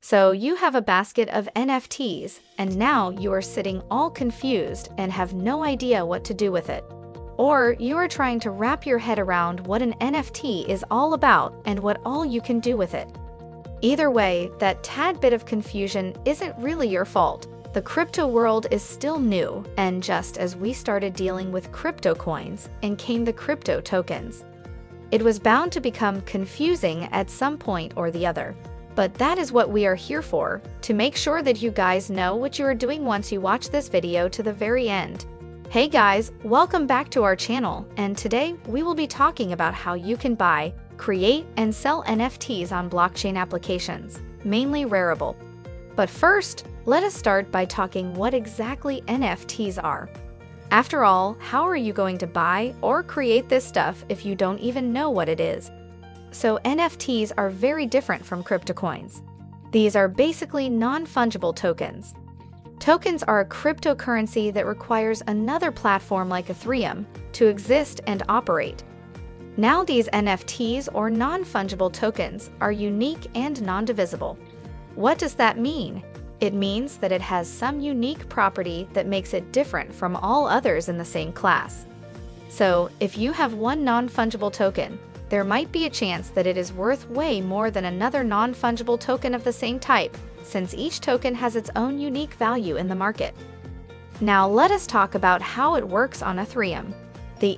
So you have a basket of NFTs, and now you are sitting all confused and have no idea what to do with it. Or you are trying to wrap your head around what an NFT is all about and what all you can do with it. Either way, that tad bit of confusion isn't really your fault. The crypto world is still new, and just as we started dealing with crypto coins, in came the crypto tokens. It was bound to become confusing at some point or the other. But that is what we are here for, to make sure that you guys know what you are doing once you watch this video to the very end. Hey guys, welcome back to our channel, and today we will be talking about how you can buy, create, and sell NFTs on blockchain applications, mainly Rarible. But first, let us start by talking what exactly NFTs are. After all, how are you going to buy or create this stuff if you don't even know what it is? So NFTs are very different from crypto coins. These are basically non-fungible tokens. Tokens are a cryptocurrency that requires another platform like Ethereum to exist and operate. Now these NFTs or non-fungible tokens are unique and non-divisible. What does that mean? It means that it has some unique property that makes it different from all others in the same class. So if you have one non-fungible token, there might be a chance that it is worth way more than another non-fungible token of the same type, since each token has its own unique value in the market. Now let us talk about how it works on Ethereum. The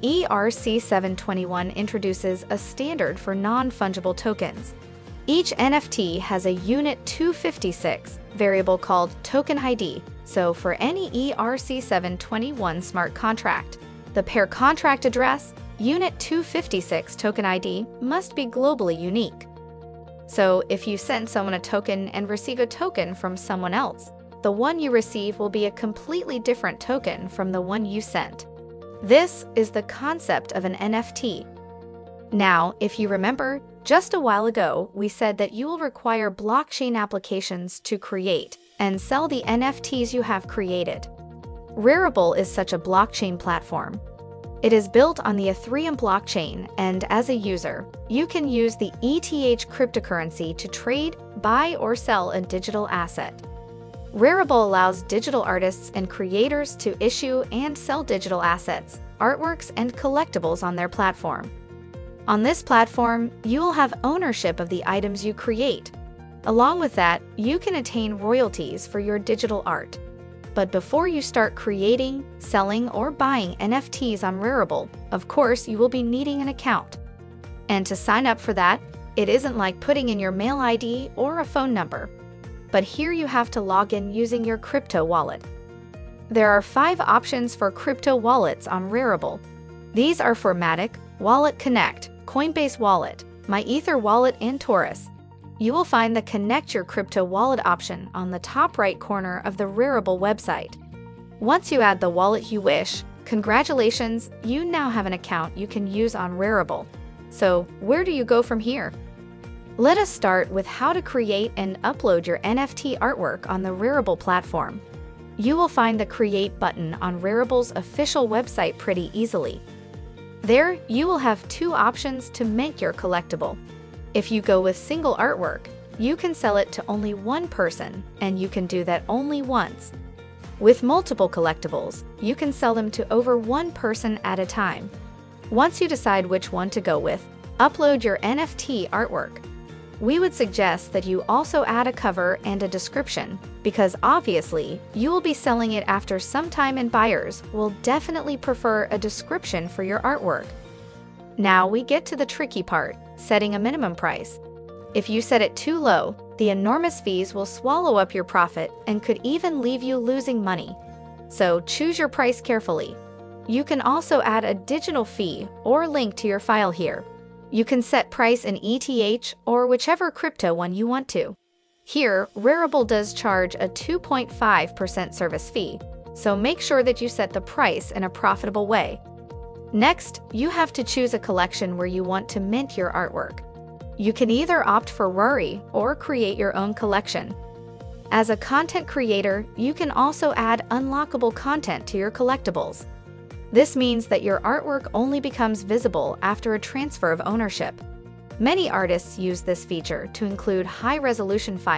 ERC-721 introduces a standard for non-fungible tokens. Each NFT has a Unit 256 variable called token ID, so for any ERC-721 smart contract, the pair contract address, Unit 256 token ID must be globally unique. So if you send someone a token and receive a token from someone else, the one you receive will be a completely different token from the one you sent. This is the concept of an NFT. Now, if you remember, just a while ago, we said that you will require blockchain applications to create and sell the NFTs you have created. Rarible is such a blockchain platform. It is built on the Ethereum blockchain, and as a user, you can use the ETH cryptocurrency to trade, buy, or sell a digital asset. Rarible allows digital artists and creators to issue and sell digital assets, artworks, and collectibles on their platform. On this platform, you will have ownership of the items you create. Along with that, you can attain royalties for your digital art. But before you start creating, selling, or buying NFTs on Rarible, of course, you will be needing an account. And to sign up for that, it isn't like putting in your mail ID or a phone number. But here you have to log in using your crypto wallet. There are 5 options for crypto wallets on Rarible. These are Formatic, Wallet Connect, Coinbase Wallet, MyEther Wallet, and Taurus. You will find the Connect Your Crypto Wallet option on the top right corner of the Rarible website. Once you add the wallet you wish, congratulations, you now have an account you can use on Rarible. So where do you go from here? Let us start with how to create and upload your NFT artwork on the Rarible platform. You will find the Create button on Rarible's official website pretty easily. There, you will have 2 options to mint your collectible. If you go with single artwork, you can sell it to only one person, and you can do that only once. With multiple collectibles, you can sell them to over one person at a time. Once you decide which one to go with, upload your NFT artwork. We would suggest that you also add a cover and a description, because obviously, you will be selling it after some time and buyers will definitely prefer a description for your artwork. Now we get to the tricky part, setting a minimum price. If you set it too low, the enormous fees will swallow up your profit and could even leave you losing money. So choose your price carefully. You can also add a digital fee or link to your file here. You can set price in ETH or whichever crypto one you want to. Here, Rarible does charge a 2.5% service fee, so make sure that you set the price in a profitable way. Next, you have to choose a collection where you want to mint your artwork. You can either opt for Rarible or create your own collection. As a content creator, you can also add unlockable content to your collectibles. This means that your artwork only becomes visible after a transfer of ownership. Many artists use this feature to include high-resolution files,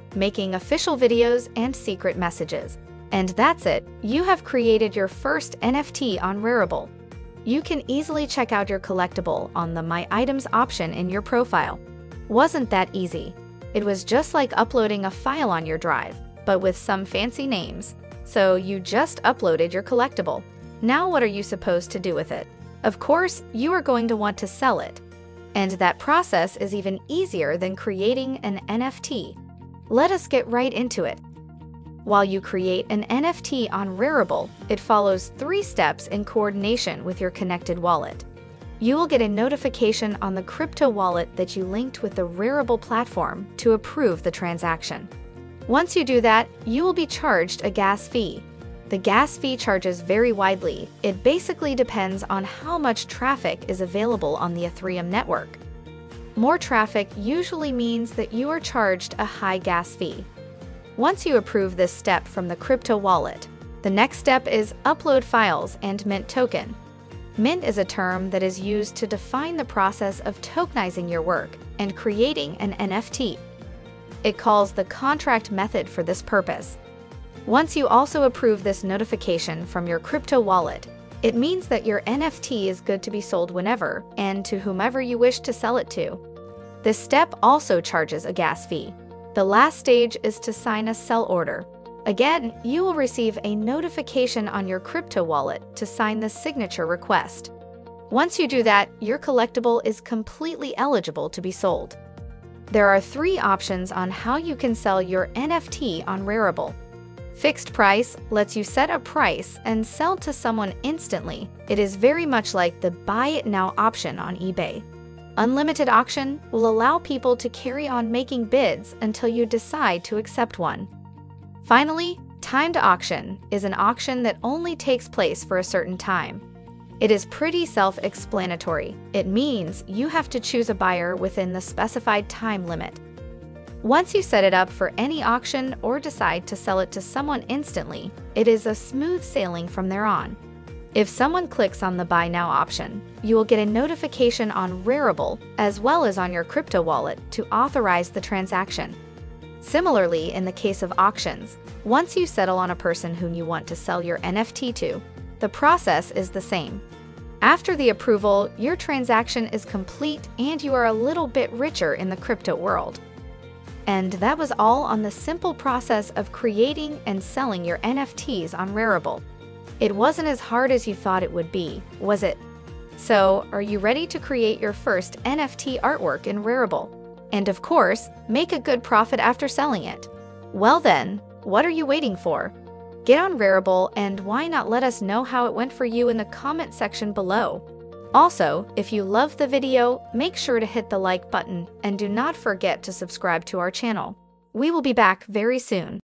making official videos and secret messages. And that's it, you have created your first NFT on Rarible. You can easily check out your collectible on the My Items option in your profile. Wasn't that easy? It was just like uploading a file on your drive, but with some fancy names. So you just uploaded your collectible. Now what are you supposed to do with it? Of course, you are going to want to sell it. And that process is even easier than creating an NFT. Let us get right into it. While you create an NFT on Rarible, it follows 3 steps in coordination with your connected wallet. You will get a notification on the crypto wallet that you linked with the Rarible platform to approve the transaction. Once you do that, you will be charged a gas fee. The gas fee charges vary widely. It basically depends on how much traffic is available on the Ethereum network. More traffic usually means that you are charged a high gas fee. Once you approve this step from the crypto wallet, the next step is upload files and mint token. Mint is a term that is used to define the process of tokenizing your work and creating an NFT. It calls the contract method for this purpose. Once you also approve this notification from your crypto wallet, it means that your NFT is good to be sold whenever and to whomever you wish to sell it to. This step also charges a gas fee. The last stage is to sign a sell order. Again, you will receive a notification on your crypto wallet to sign the signature request. Once you do that, your collectible is completely eligible to be sold. There are 3 options on how you can sell your NFT on Rarible. Fixed price lets you set a price and sell to someone instantly. It is very much like the buy it now option on eBay. Unlimited auction will allow people to carry on making bids until you decide to accept one. Finally, timed auction is an auction that only takes place for a certain time. It is pretty self-explanatory. It means you have to choose a buyer within the specified time limit. Once you set it up for any auction or decide to sell it to someone instantly, it is a smooth sailing from there on. If someone clicks on the Buy Now option, you will get a notification on Rarible as well as on your crypto wallet to authorize the transaction. Similarly, in the case of auctions, once you settle on a person whom you want to sell your NFT to, the process is the same. After the approval, your transaction is complete and you are a little bit richer in the crypto world. And that was all on the simple process of creating and selling your NFTs on Rarible. It wasn't as hard as you thought it would be, was it? So, are you ready to create your first NFT artwork in Rarible? And of course, make a good profit after selling it. Well then, what are you waiting for? Get on Rarible and why not let us know how it went for you in the comment section below. Also, if you loved the video, make sure to hit the like button and do not forget to subscribe to our channel. We will be back very soon.